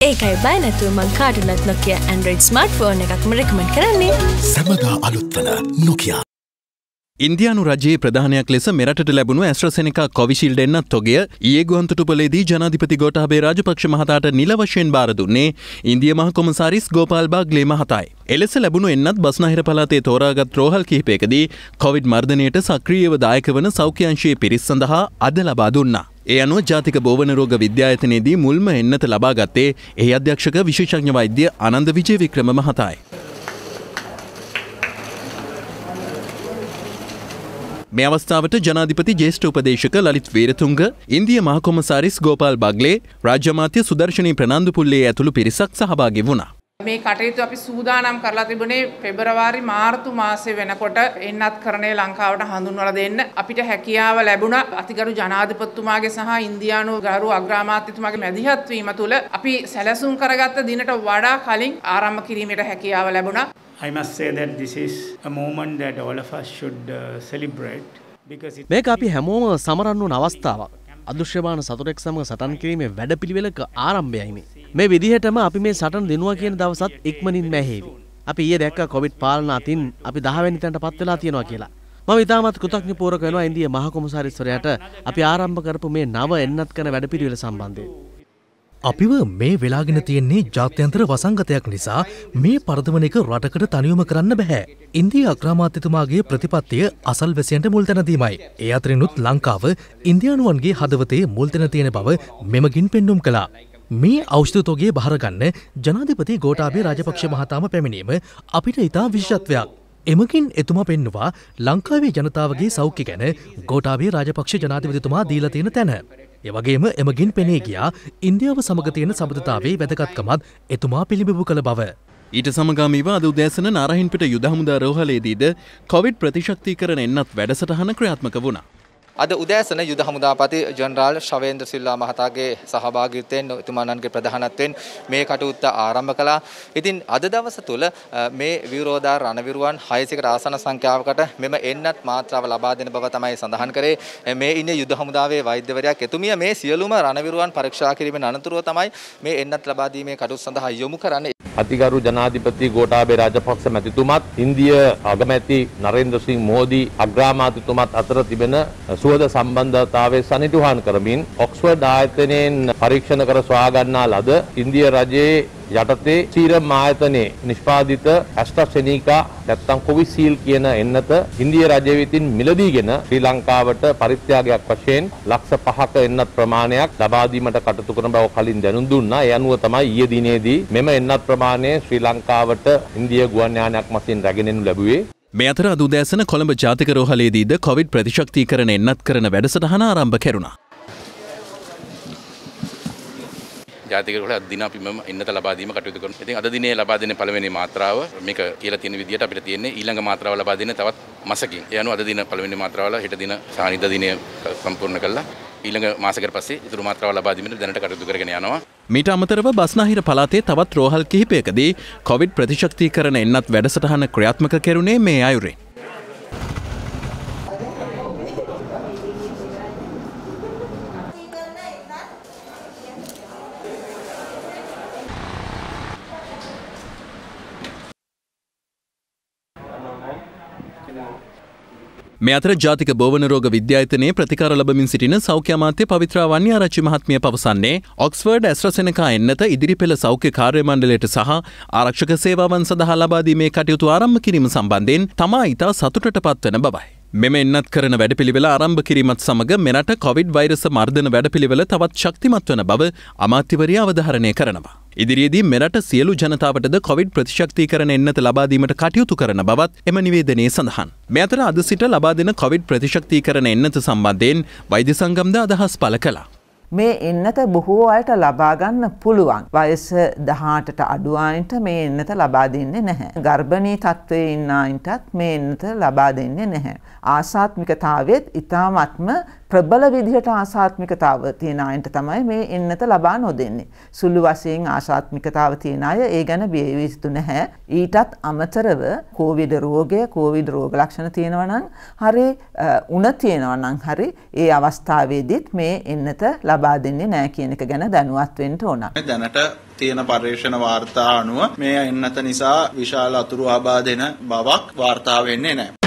ඒකයි බය නැතුව මං කාටුනත් Nokia Android smartphone එකක්ම recommend කරන්නේ. සමගා අලුත්වන Nokia. ඉන්දියානු රජයේ ප්‍රධානයක් ලෙස මෙරටට ලැබුණු ඇස්ට්‍රසෙනෙකා කොවිෂීල්ඩ් එන්නත් තොගය ඊයේ ගුවන්තොටුපළේදී ජනාධිපති ගෝඨාභය රාජපක්ෂ මහතාට නිල වශයෙන් බාර දුන්නේ ඉන්දියා මහ කොමසාරිස් ගෝපාල් බාග්ලේ මහතායි. එලෙස ලැබුණු එන්නත් බස්නාහිර පළාතේ තෝරාගත් රෝහල් කිහිපයකදී කොවිඩ් මර්ධනයට සක්‍රියව දායක වන සෞඛ්‍ය අංශයේ පිරිස් සඳහා අද ලබා දුන්නා. ඒ අනුව ජාතික බෝවන රෝග විද්‍යායතනයේදී මුල්ම එන්නත ලබා ගත්තේ එහි අධ්‍යක්ෂක විශේෂඥ වෛද්‍ය ආනන්ද විජේ වික්‍රම මහතායි. මේ අවස්ථාවට ජනාධිපති ජ්‍යෙෂ්ඨ උපදේශක ලලිත් වීරතුංග, ඉන්දියා මහ කොමසාරිස් ගෝපාල් බාග්ලේ, රාජ්‍ය අමාත්‍ය සුදර්ශනී ප්‍රනාන්දු පුල්ලේ ඇතුළු පිරිසක් සහභාගී වුණා. මේ කටයුතු අපි සූදානම් කරලා තිබුණේ පෙබරවාරි මාර්තු මාසයේ වෙනකොට එන්නත් කරණය ලංකාවට හඳුන්වලා දෙන්න අපිට හැකියාව ලැබුණා. අතිගරු ජනාධිපතිතුමාගේ සහ ඉන්දියානු ගරු අග්‍රාමාත්‍යතුමාගේ මැදිහත් වීම තුළ අපි සැලසුම් කරගත්ත දිනට වඩා කලින් ආරම්භ කිරීමට හැකියාව ලැබුණා. I must say that this is a moment that all of us should celebrate because මේක අපි හැමෝම සමරන්න වුණ අවස්ථාවක්. අදෘශ්‍යමාන සතුරෙක් සමග සටන් කිරීමේ වැඩපිළිවෙලක ආරම්භයයි මේ. මේ විදිහටම අපි මේ සටන දිනුවා කියන දවසත් ඉක්මනින් මැහැවි. අපි ඊයේ දැක්ක කොවිඩ් පාලන අතින් අපි 10 වෙනි තැනට පත් වෙලා තියෙනවා කියලා. මම ඉතාමත් කෘතඥපූර්වක වෙනවා ඉන්දියා මහ කොමසාරිස්වරයාට අපි ආරම්භ කරපු මේ නව එන්නත් කරන වැඩපිළිවෙල සම්බන්ධයෙන්. අපිව මේ වෙලාගෙන තියෙන්නේ ජාත්‍යන්තර වසංගතයක් නිසා මේ පරදවන එක රටකට තනියම කරන්න බෑ. ඉන්දියා අග්‍රාමාත්‍යතුමාගේ ප්‍රතිපත්තිය අසල්වැසියන්ට මුල් තැන දීමයි. ඒ අතරිනුත් ලංකාව ඉන්දියානුවන්ගේ හදවතේ මුල් තැන තියෙන බව මෙමගින් පෙන්눔 කළා. මේ ඖෂධ තොගය බහරගන්න ජනාධිපති ගෝඨාභය රාජපක්ෂ මහතාම පැමිණීම අපිට ඉතා විශේෂත්වයක්. එමකින් එතුමා පෙන්නවා ලංකාවේ ජනතාවගේ සෞඛ්‍ය ගැන ගෝඨාභය රාජපක්ෂ ජනාධිපතිතුමා දීලා තියෙන තැන. එවගේම එමගින් පෙනී ගියා ඉන්දියාව සමග තියෙන සබඳතාවේ වැදගත්කමත් එතුමා පිළිබිඹු කළ බව. ඊට සමගාමීව අද උදෑසන නාරහින්පිට යුද හමුදා රෝහලේදීද කොවිඩ් ප්‍රතිශක්තිකරණ එන්නත් වැඩසටහන ක්‍රියාත්මක වුණා. අද උදෑසන යුද හමුදාපති ජනරාල් ශවේන්ද්‍ර සිල්වා මහතාගේ සහභාගීත්වයෙන් එතුමාණන්ගේ ප්‍රධානත්වයෙන් මේ කටයුත්ත ආරම්භ කළා. ඉතින් අද දවස තුල මේ විරෝධා රණවිරුවන් 600කට ආසන සංඛ්‍යාවකට මෙම එන්නත් මාත්‍රාව ලබා දෙන බව තමයි සඳහන් කරේ. මේ ඉන්නේ යුද හමුදාවේ වෛද්‍යවරයෙක්. එතුමිය මේ සියලුම රණවිරුවන් පරීක්ෂා කිරීමෙන් අනතුරුව තමයි මේ එන්නත් ලබා දීමේ කටයුතු සඳහා යොමු කරන්නේ. අතිගරු ජනාධිපති ගෝඨාභය රාජපක්ෂ මැතිතුමත් ඉන්දිය අගමැති නරේන්ද්‍ර සිං මෝදි අග්‍රාමාත්‍යතුමත් අතර තිබෙන සුවද සම්බන්ධතාවය සනිටුහන් කරමින් ඔක්ස්ෆර්ඩ් ආයතනයෙන් පරීක්ෂණ කර සොයා ගන්නා ලද ඉන්දිය රජයේ යටතේ සීරම් ආයතනයේ නිෂ්පාදිත ඇස්ට්‍රාසෙනිකා නැත්නම් කොවිෂීල්ඩ් කියන එන්නත ඉන්දිය රජය විසින් මිලදීගෙන ශ්‍රී ලංකාවට පරිත්‍යාගයක් වශයෙන් ලක්ෂ 5ක එන්නත් ප්‍රමාණයක් ලබා දීමට කටයුතු කරන බව කලින් දැනුම් දුන්නා. ඒ අනුව තමයි ඊයේ දිනේදී මෙම එන්නත් ප්‍රමාණය ශ්‍රී ලංකාවට ඉන්දිය ගුවන් යානයක් මසින් රැගෙන එනු ලැබුවේ. මේ අතර අද උදෑසන කොළඹ ජාතික රෝහලේදීද කොවිඩ් ප්‍රතිශක්තිකරණ එන්නත් කරන වැඩසටහන ආරම්භ කෙරුණා. ජාතික රෝහලේ අද දින අපි මෙම එන්නත ලබා දීම කටයුතු කරනවා. ඉතින් අද දිනේ ලබා දෙන පළවෙනි මාත්‍රාව මේක කියලා තියෙන විදිහට අපිට තියෙන්නේ ඊළඟ මාත්‍රාව ලබා දෙන්න තවත් මාසකින්. ඒ අනුව අද දින පළවෙනි මාත්‍රාවල හෙට දින සානිද්දා දිනය සම්පූර්ණ කළා. ඊළඟ මාසයකට පස්සේ ඉතුරු මාත්‍රාව ලබා දීමට දැනට කටයුතු කරගෙන යනවා. මීට අමතරව බස්නාහිර පළාතේ තවත් රෝහල් කිහිපයකදී කොවිඩ් ප්‍රතිශක්තිකරණ එන්නත් වැඩසටහන ක්‍රියාත්මක කෙරුණේ මේ අයුරින්. මේ අතර ජාතික බෝවන රෝග විද්‍යායතනයේ ප්‍රතිකාර ලබමින් සිටින සෞඛ්‍ය අමාත්‍ය පවිත්‍රා වන්‍යාරච්චි මහත්මිය පවසන්නේ ඔක්ස්ෆර්ඩ් ඇස්ට්‍රාසෙනෙකා එන්නත ඉදිරි පෙළ සෞඛ්‍ය කාර්ය මණ්ඩලයට සහ ආරක්ෂක සේවාවන් සඳහා ලබා දීමේ කටයුතු ආරම්භ කිරීම සම්බන්ධයෙන් තමා ඉතා සතුටට පත්වන බවයි. මෙම එන්නත් කරන වැඩපිළිවෙල ආරම්භ කිරීමත් සමග මෙරට කොවිඩ් වෛරස මර්ධන වැඩපිළිවෙල තවත් ශක්තිමත් වන බව අමාත්‍යවරිය අවධාරණය කරනවා. ඉදිරියේදී මෙරට සියලු ජනතාවටද කොවිඩ් ප්‍රතිශක්තිකරණ එන්නත ලබා දීමට කටයුතු කරන බවත් එම නිවේදනයේ සඳහන්. මේ අතර අද සිට ලබා දෙන කොවිඩ් ප්‍රතිශක්තිකරණ එන්නත සම්බන්ධයෙන් වෛද්‍ය සංගම්ද අදහස් පළ කළා. මේ එන්නත බොහෝ අයට ලබා ගන්න පුළුවන්. වයස 18ට අඩු අයට මේ එන්නත ලබා දෙන්නේ නැහැ. ගර්භණී තත්ත්වයේ ඉන්න අයටත් මේ එන්නත ලබා දෙන්නේ නැහැ. ආසාත්මිකතාවෙත් ඊටාත්ම ප්‍රබල විදිහට ආසාත්මිකතාව තියෙන අයට තමයි මේ එන්නත ලබා නොදෙන්නේ. සුළු වශයෙන් ආසාත්මිකතාව තියෙන අය ඒ ගැන බිය යුතු නැහැ. ඊටත් අමතරව කොවිඩ් රෝගය, කොවිඩ් රෝග ලක්ෂණ තියෙනවා නම් හරි උණ තියෙනවා නම් හරි ඒ අවස්ථාවේදීත් මේ එන්නත ලබා දෙන්නේ නැහැ කියන එක ගැන දැනුවත් වෙන්න ඕන. දැනට තියෙන පර්යේෂණ වාර්තා අනුව මේ එන්නත නිසා විශාල අතුරු ආබාධ වෙන බවක් වාර්තා වෙන්නේ නැහැ.